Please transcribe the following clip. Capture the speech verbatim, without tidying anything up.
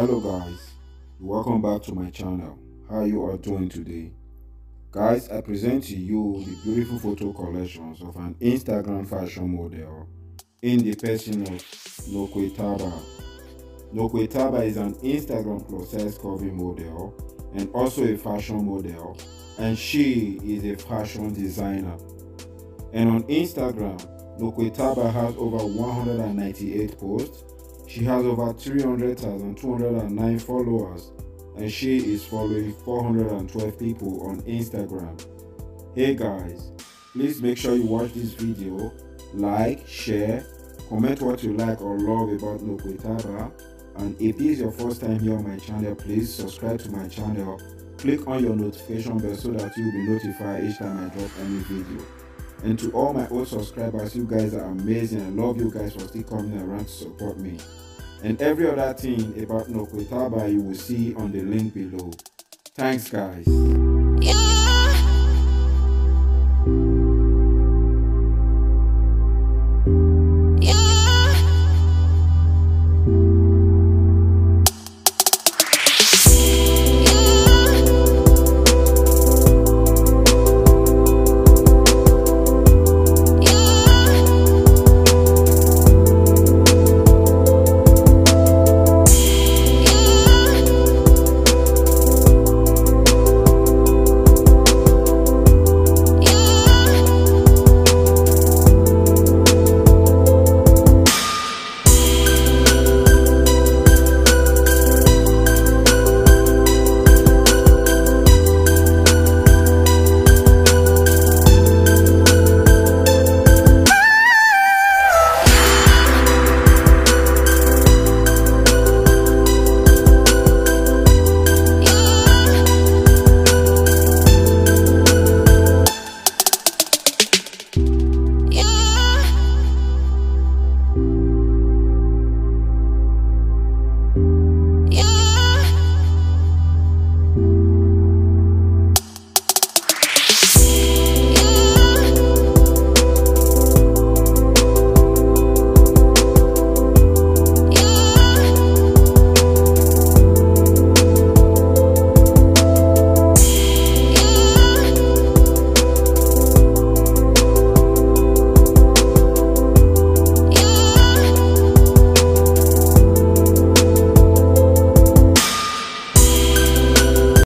Hello guys, welcome back to my channel. How you are doing today? Guys, I present to you the beautiful photo collections of an Instagram fashion model in the person of Nokwetaba. Nokwetaba is an Instagram plus size covering model and also a fashion model, and she is a fashion designer. And on Instagram, Nokwetaba has over one hundred ninety-eight posts. She has over three hundred thousand two hundred nine followers, and she is following four hundred twelve people on Instagram. Hey guys, please make sure you watch this video, like, share, comment what you like or love about Nokwetaba, and if this is your first time here on my channel, please subscribe to my channel, click on your notification bell so that you'll be notified each time I drop any video. And to all my old subscribers, you guys are amazing. I love you guys for still coming around to support me. And every other thing about Nokwetaba you will see on the link below. Thanks guys. Yeah.